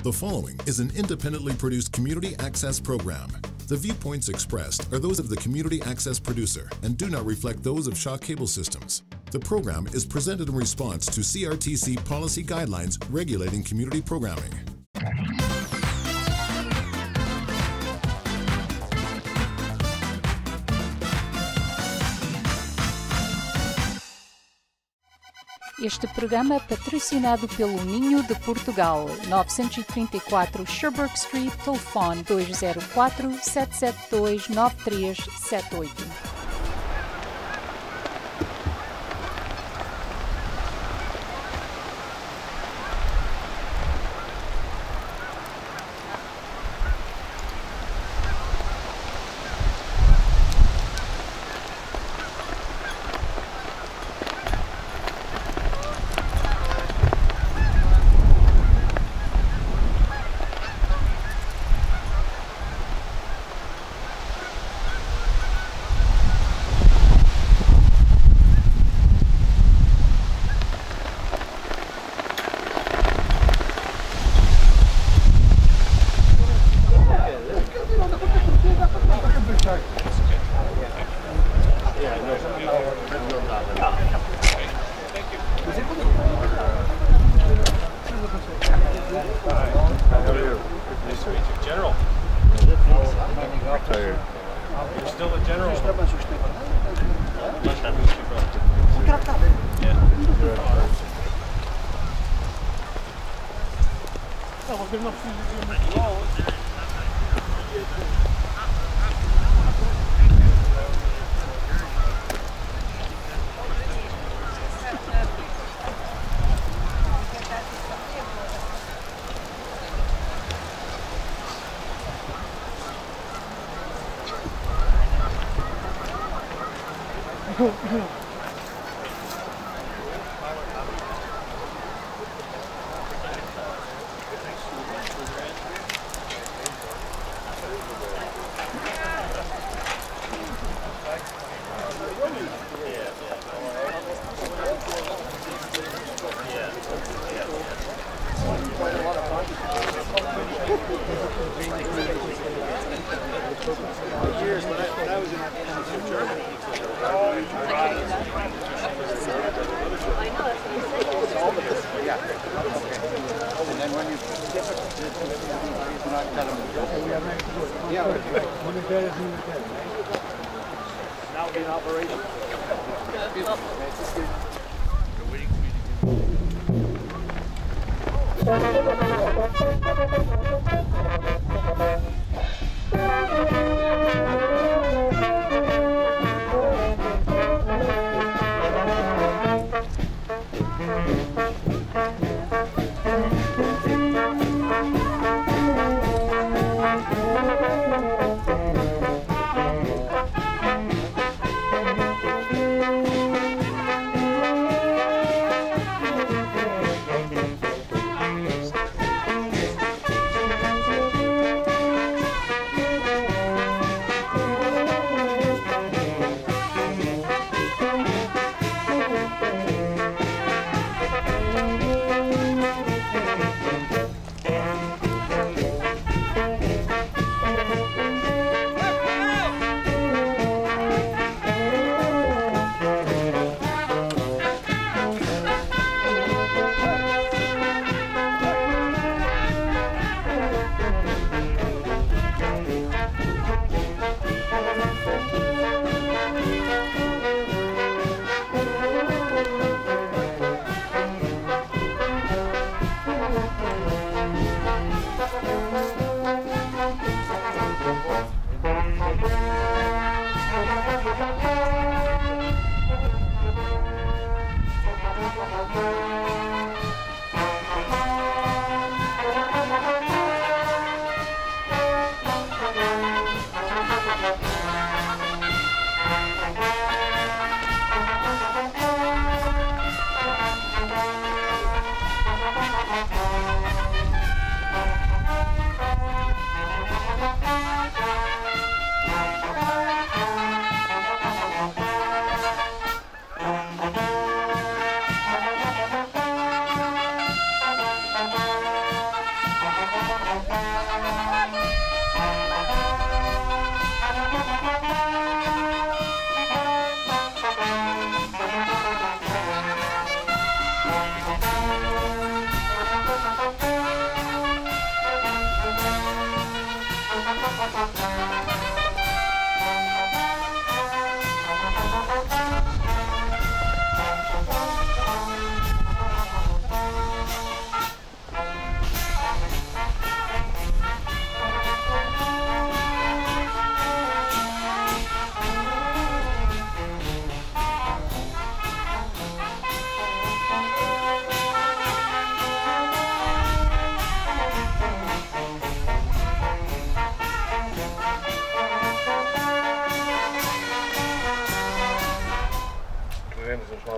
The following is an independently produced community access program. The viewpoints expressed are those of the community access producer and do not reflect those of Shaw Cable Systems. The program is presented in response to CRTC policy guidelines regulating community programming. Este programa é patrocinado pelo Ninho de Portugal, 934 Sherbrooke Street, telefone 204-772-9378.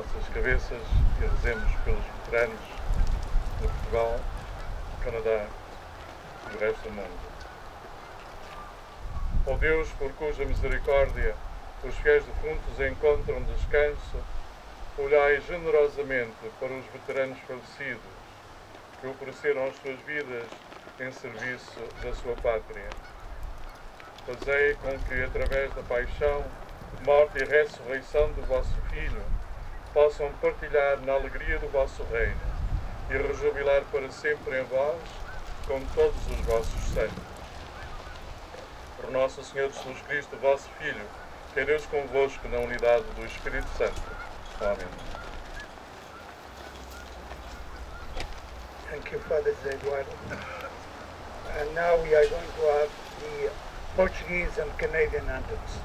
vossas cabeças e rezemos pelos veteranos de Portugal, Canadá e do resto do mundo. Ó Deus, por cuja misericórdia os fiéis defuntos encontram descanso, olhai generosamente para os veteranos falecidos que ofereceram as suas vidas em serviço da sua pátria. Fazei com que, através da paixão, morte e ressurreição do vosso Filho, possam partilhar na alegria do vosso reino e rejubilar para sempre em vós com todos os vossos santos. Por nosso Senhor Jesus Cristo, vosso Filho, que é Deus convosco na unidade do Espírito Santo. Amém. Thank you, Father Eduardo. And now we are going to have the Portuguese and Canadian anthems.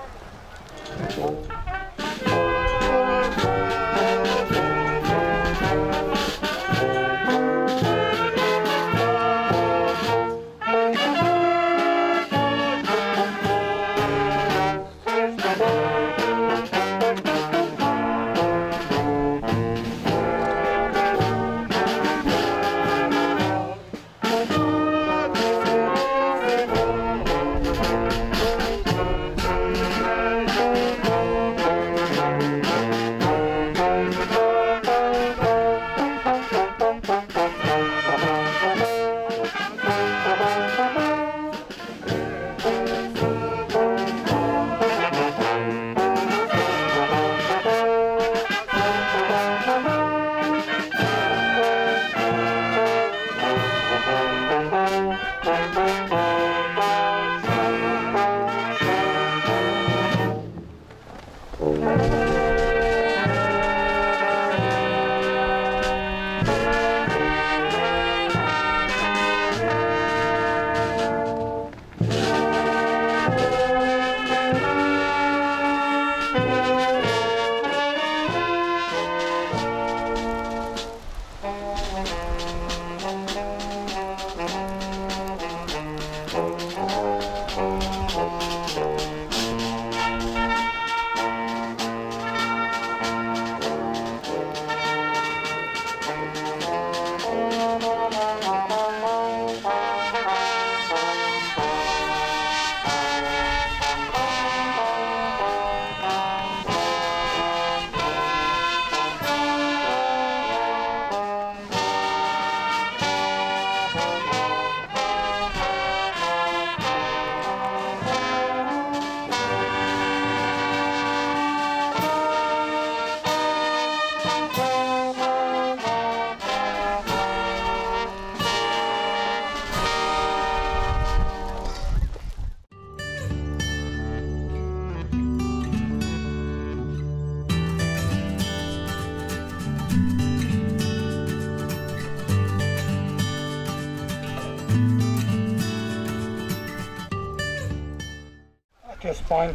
At this point,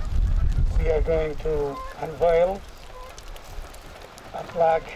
we are going to unveil a plaque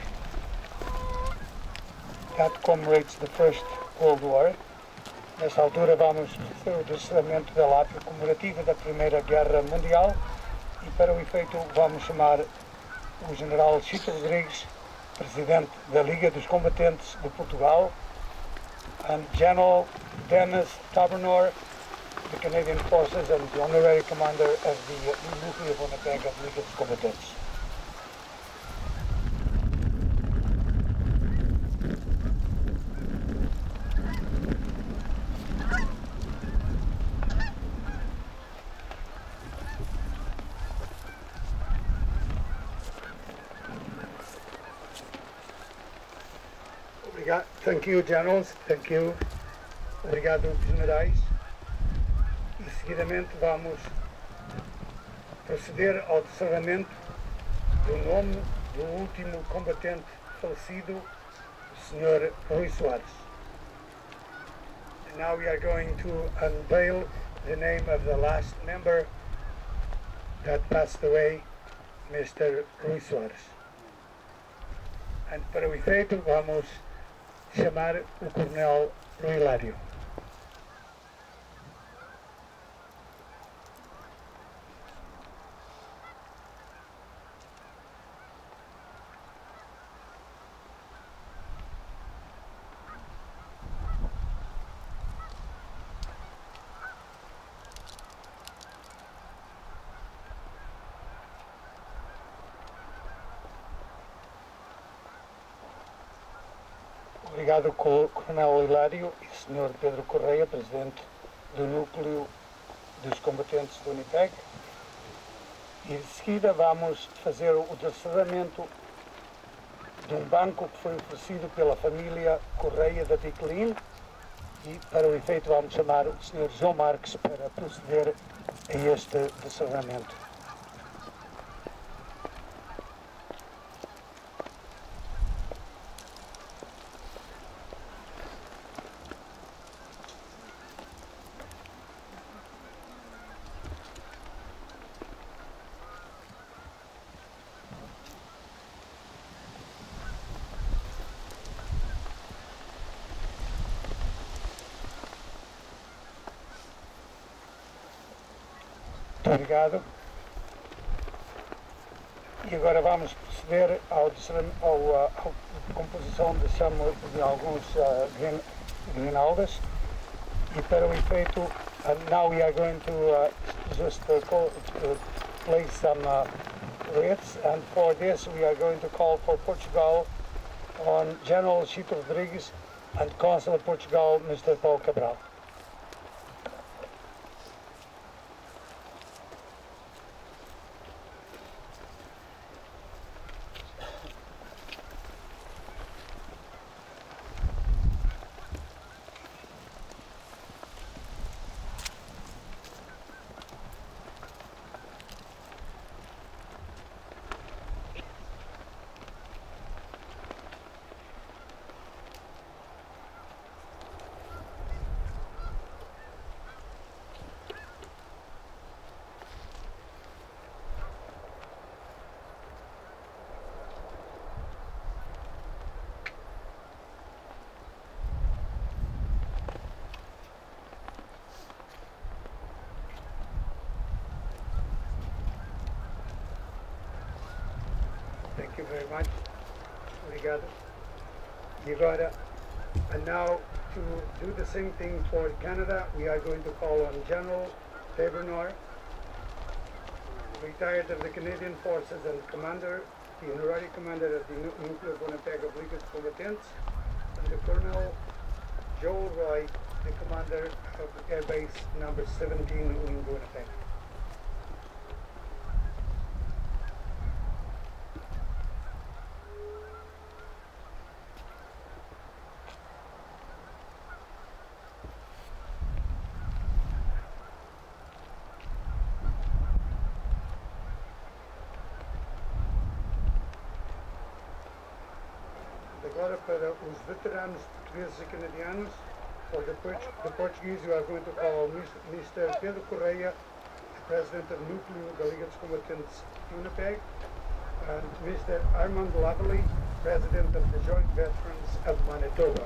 that commemorates the First World War. Nessa altura vamos fazer o descerramento da lápide comemorativa da Primeira Guerra Mundial e para o efeito vamos chamar o General Chico Rodrigues, Presidente da Liga dos Combatentes de Portugal, and General Dennis Tabernor, the Canadian Forces and the Honorary Commander of the Nuclear Winnipeg of Liga dos Combatentes. Thank you, Generals. Thank you. Obrigado, Generais. E seguidamente vamos proceder ao descerramento do nome do último combatente falecido, o Sr. Rui Soares. And now we are going to unveil the name of the last member that passed away, Mr. Rui Soares. And para o efeito vamos chamar o Coronel Rui Hilário. Obrigado, Coronel Hilário e Sr. Pedro Correia, Presidente do Núcleo dos Combatentes do Unipeg. E de seguida vamos fazer o descerramento de um banco que foi oferecido pela família Correia da Piquelin, e para o efeito vamos chamar o Sr. João Marques para proceder a este descerramento. Obrigado. E agora vamos proceder à composição de alguns grinaldas. E para o efeito, now we are going to just place some wreaths, and for this we are going to call for Portugal on General Chito Rodrigues and Consul of Portugal, Mr. Paulo Cabral. Thank you very much. Obrigado. E agora, and now to do the same thing for Canada, we are going to call on General Tabernar, retired of the Canadian Forces and Commander, the Honorary Commander of the Nuclear Winnipeg Obligated Combatants, and the Colonel Joel Roy, the Commander of Air Base number 17 in Winnipeg. Agora para os veteranos portugueses e canadianos, for the Portuguese, you are going to call Mr. Pedro Correia, President of Núcleo da Liga dos Combatentes Winnipeg, and Mr. Armand Lavely, President of the Joint Veterans of Manitoba.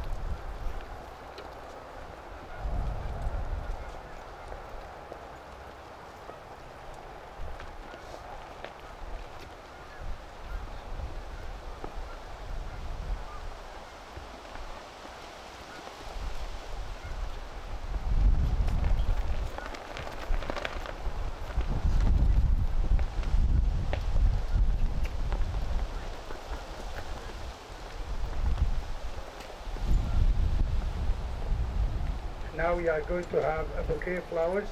Now we are going to have a bouquet of flowers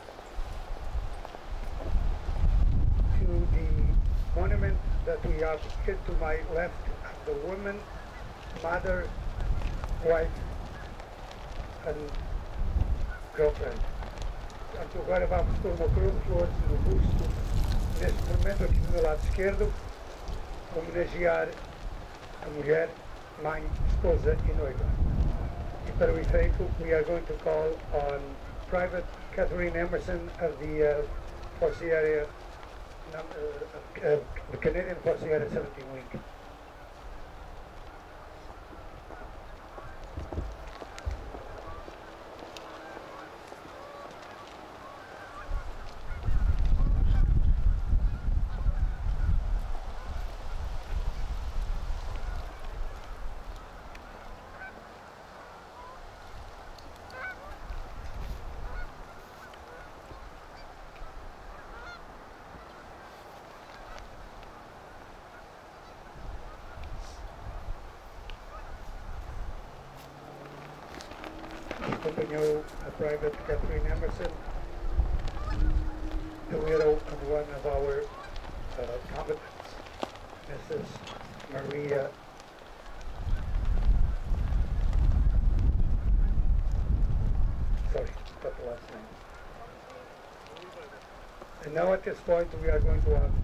to the monument that we have here to my left, the woman, mother, wife, and girlfriend. Portanto, agora vamos pôr uma coroa de flores no busto, neste momento aqui do meu lado esquerdo, homenagear a mulher, mãe, esposa e noiva. E para o efeito, we are going to call on Private Catherine Emerson of the Force Area, the Canadian Force Area 17 Wing. acompanhou a Private Catherine Emerson, the widow of one of our combatants, Mrs. Maria got the last name. And now at this point we are going to have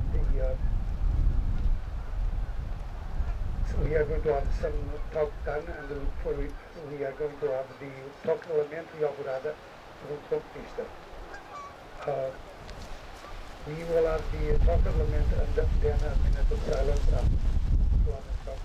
some talk done, and we are going to have the talk element inaugurada por um trompista. We will have the talk element and then a minute of silence after the talk.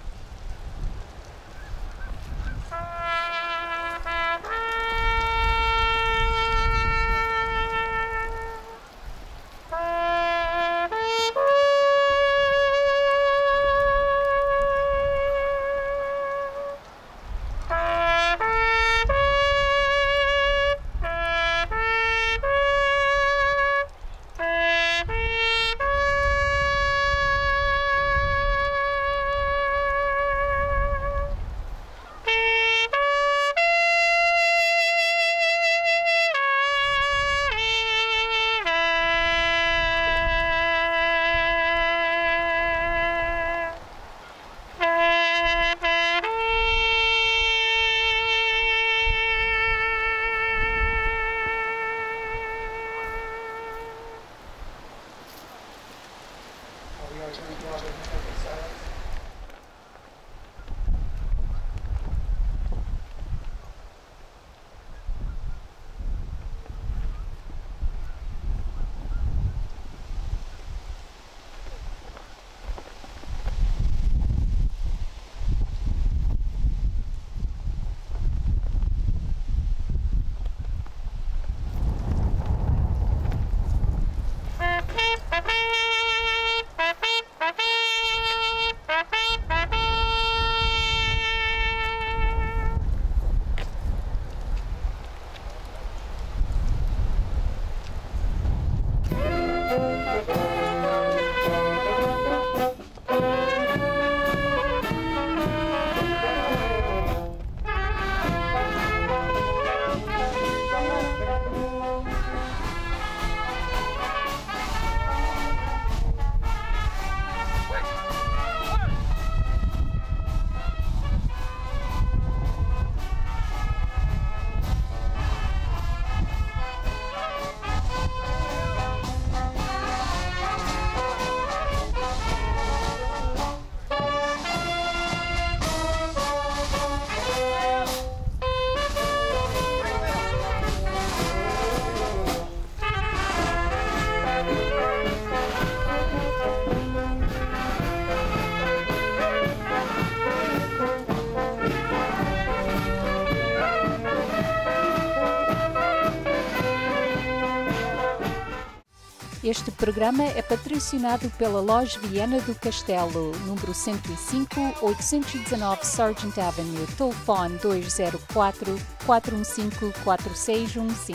Este programa é patrocinado pela Loja Viana do Castelo, número 105, 819 Sargent Avenue, telefone 204-415-4615.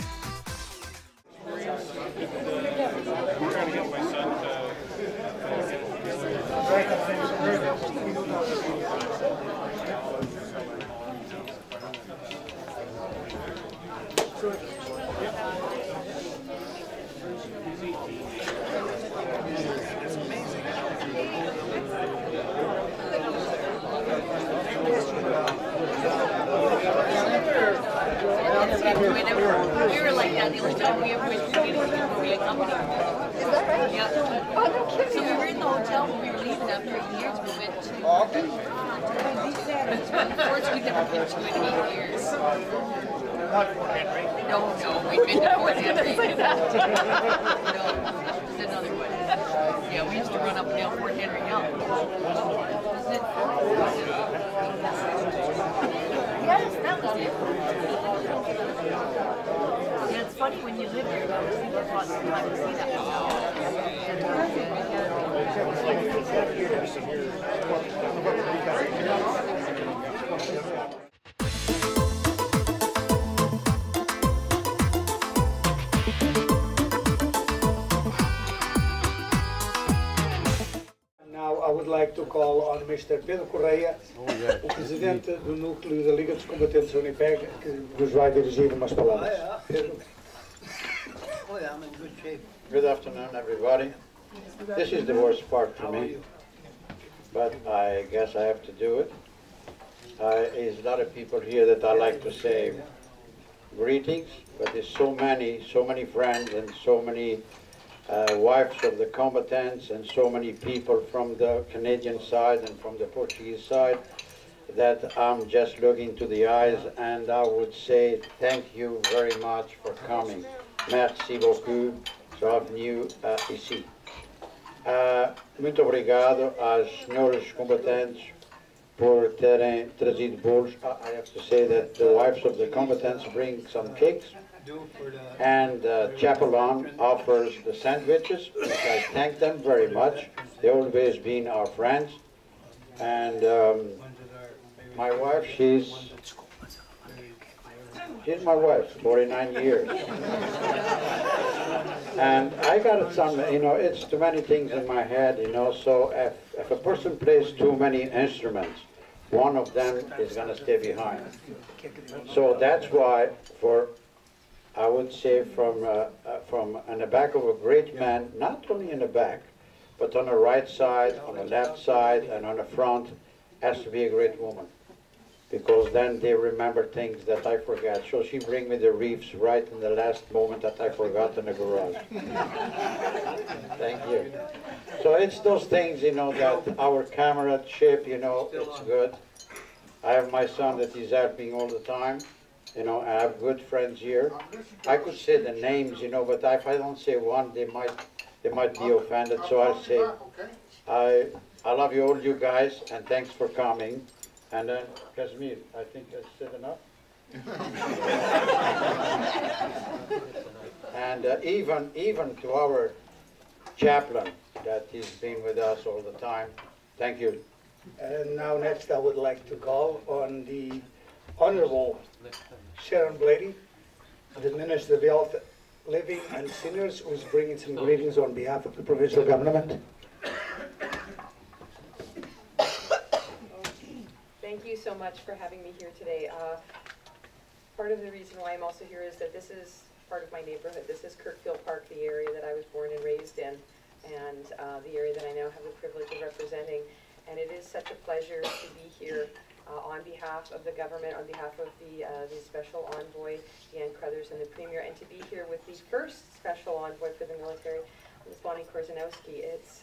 We were like that the only time we ever went to a company. Is that right? Yeah. Oh, no kidding. So we were in the hotel when we were leaving after 8 years. We went to Forts. We've never been to in 8 years. No, we've been to Fort Henry. No, it's another one. Yeah, we used to run up and down Fort Henry Hill. Wasn't it? Yes, that was it. Yeah, it's funny when you live here, you don't think there's lots of time to see that. Now I would like to call on Mr. Pedro Correia, o presidente do núcleo da Liga dos Combatentes Unipeg, que nos vai dirigir umas palavras. Pedro. I'm in good shape. Good afternoon, everybody. This is the worst part for me, but I guess I have to do it. There's a lot of people here that I like to say greetings, but there's so many friends and so many wives of the combatants and so many people from the Canadian side and from the Portuguese side that I'm just looking to the eyes, and I would say thank you very much for coming. Merci beaucoup, bienvenue ici. Muito obrigado às senhoras combatentes por terem trazido bolos. I have to say that the wives of the combatants bring some cakes, and Chapelon offers the sandwiches, which I thank them very much. They've always been our friends. And my wife, she's my wife, 49 years. And I got some, it's too many things in my head, so if a person plays too many instruments, one of them is going to stay behind. So that's why, I would say from on the back of a great man, not only in the back, but on the right side, on the left side, and on the front, has to be a great woman. Because then they remember things that I forgot. So she bring me the wreaths right in the last moment that I forgot in the garage. Thank you. So it's those things, that our comradeship, it's good. I have my son that is helping all the time. I have good friends here. I could say the names, but if I don't say one, they might be offended. So I'll say, I love you all, you guys, and thanks for coming. And then, Casimir, I think I said enough. And even to our chaplain that he's been with us all the time, thank you. And now next I would like to call on the Honourable Sharon Blady, the Minister of Health, Living and Seniors, who's bringing some greetings on behalf of the provincial government. Thank you so much for having me here today. Part of the reason why I'm also here is that this is part of my neighborhood. This is Kirkfield Park, the area that I was born and raised in, and the area that I now have the privilege of representing. And it is such a pleasure to be here on behalf of the government, on behalf of the Special Envoy, Deanne Crothers, and the Premier, and to be here with the first Special Envoy for the military, Ms. Bonnie Korzanowski. It's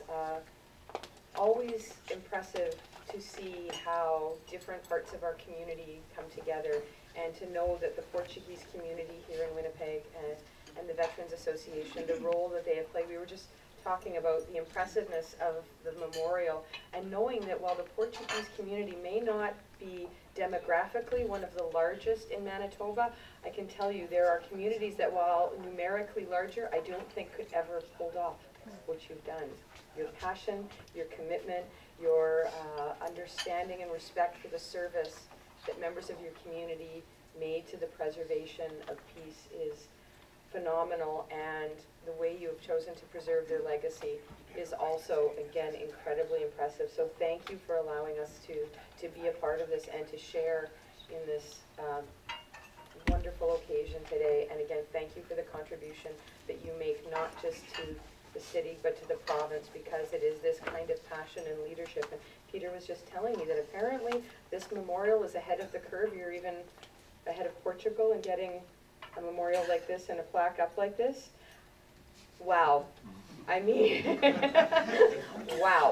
always impressive to see how different parts of our community come together, and to know that the Portuguese community here in Winnipeg and the Veterans Association, the role that they have played. We were just talking about the impressiveness of the memorial, and knowing that while the Portuguese community may not be demographically one of the largest in Manitoba, I can tell you there are communities that, while numerically larger, I don't think could ever pull off what you've done. Your passion, your commitment, your understanding and respect for the service that members of your community made to the preservation of peace is phenomenal, and the way you have chosen to preserve their legacy is also, again, incredibly impressive. So thank you for allowing us to be a part of this and to share in this wonderful occasion today. And again, thank you for the contribution that you make, not just to the city, but to the province, because it is this kind of passion and leadership. And Peter was just telling me that apparently this memorial is ahead of the curve. You're even ahead of Portugal in getting a memorial like this and a plaque up like this. Wow. I mean, wow.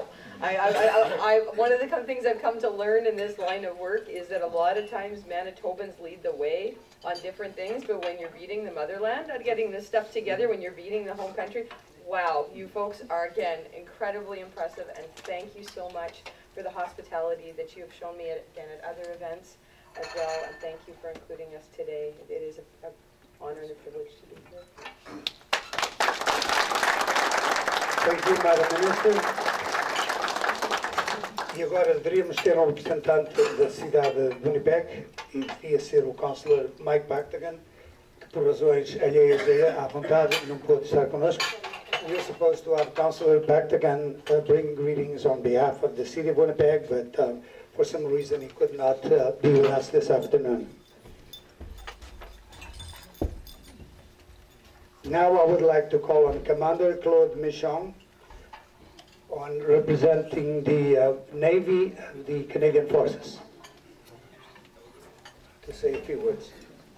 One of the things I've come to learn in this line of work is that a lot of times Manitobans lead the way on different things, but when you're beating the motherland, on getting this stuff together, when you're beating the home country, wow, you folks are, again, incredibly impressive, and thank you so much for the hospitality that you have shown me, at other events as well, and thank you for including us today. It is an honor and a privilege to be here. Thank you, Madam Minister. E agora deveríamos ter um representante da cidade de Winnipeg, e devia ser o Councillor Mike Bactagan, que por razões alheias à vontade não pôde estar connosco. we're supposed to have Councillor Pact again bring greetings on behalf of the City of Winnipeg, but for some reason he could not be with us this afternoon. Now I would like to call on Commander Claude Michon, on representing the Navy of the Canadian Forces, to say a few words.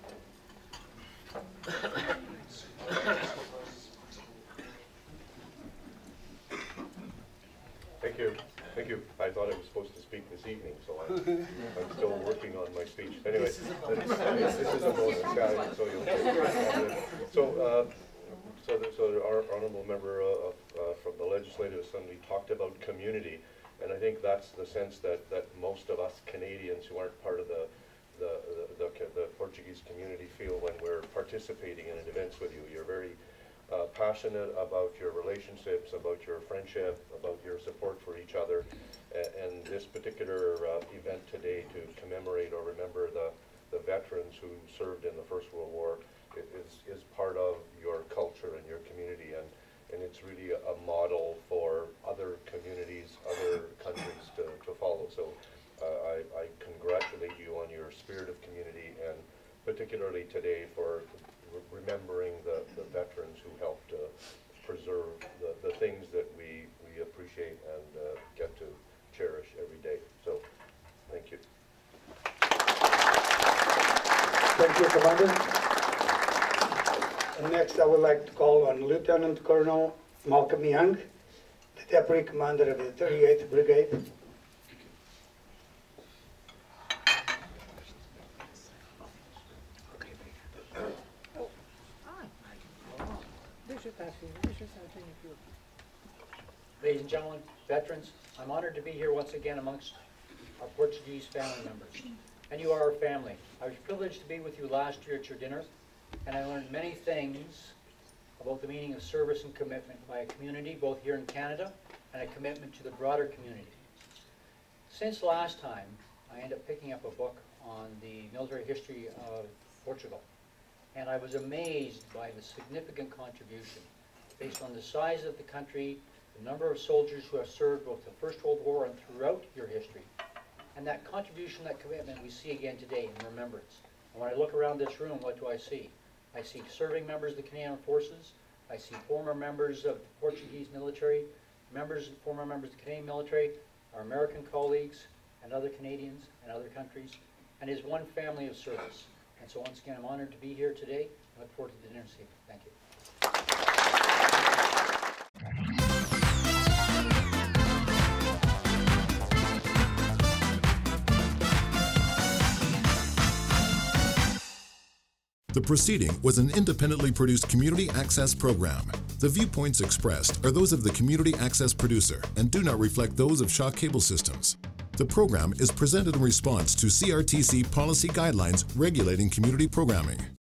Thank you. Thank you. I thought I was supposed to speak this evening, so I'm still working on my speech. Anyway, this is a bonus guy, so you'll So our honourable member from the Legislative Assembly talked about community, and I think that's the sense that most of us Canadians who aren't part of the Portuguese community feel when we're participating in events with you. You're very passionate about your relationships, about your friendship, about your support for each other, and this particular event today to commemorate or remember the veterans who served in the First World War is part of your culture and your community, and it's really a model for other communities, other countries to follow. So I congratulate you on your spirit of community, and particularly today for remembering the veterans who helped preserve the things that we appreciate and get to cherish every day. So thank you. Thank you, Commander. And next I would like to call on Lieutenant Colonel Malcolm Young, the Deputy Commander of the 38th Brigade. Ladies and gentlemen, veterans, I'm honored to be here once again amongst our Portuguese family members. And you are our family. I was privileged to be with you last year at your dinner, and I learned many things about the meaning of service and commitment by a community, both here in Canada, and a commitment to the broader community. Since last time, I ended up picking up a book on the military history of Portugal, and I was amazed by the significant contribution based on the size of the country, the number of soldiers who have served both the First World War and throughout your history, and that contribution, that commitment we see again today in remembrance. And when I look around this room, what do I see? I see serving members of the Canadian Forces, I see former members of the Portuguese military, former members of the Canadian military, our American colleagues, and other Canadians and other countries, and is one family of service. And so once again, I'm honored to be here today. I look forward to the dinner this evening. Thank you. The proceeding was an independently produced community access program. The viewpoints expressed are those of the community access producer and do not reflect those of Shaw Cable Systems. The program is presented in response to CRTC policy guidelines regulating community programming.